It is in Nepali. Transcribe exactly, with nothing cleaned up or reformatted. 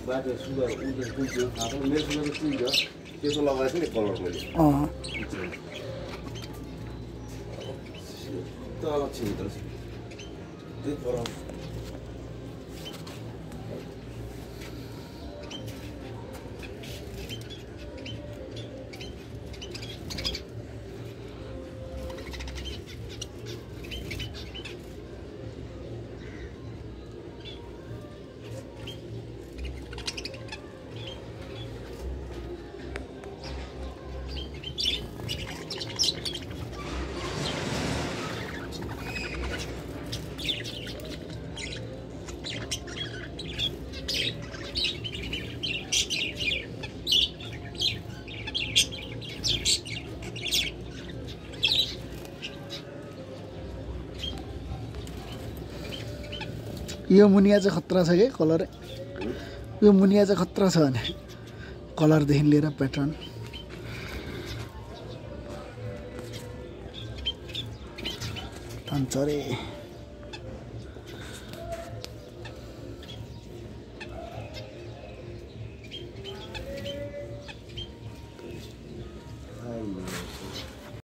बाटो सुगर उन्जो कुन थियो थाहा छैन मेरो सुगर चाहिँ थियो त्यसो लगाएको नि कलर मैले अँ तल छिटो त्यही पर यो मुनिया चाहिँ खतरा छ के कलर यो मुनिया चाहिँ खतरा छ भने कलरदेखि लिएर प्याटर्न तान्छ रे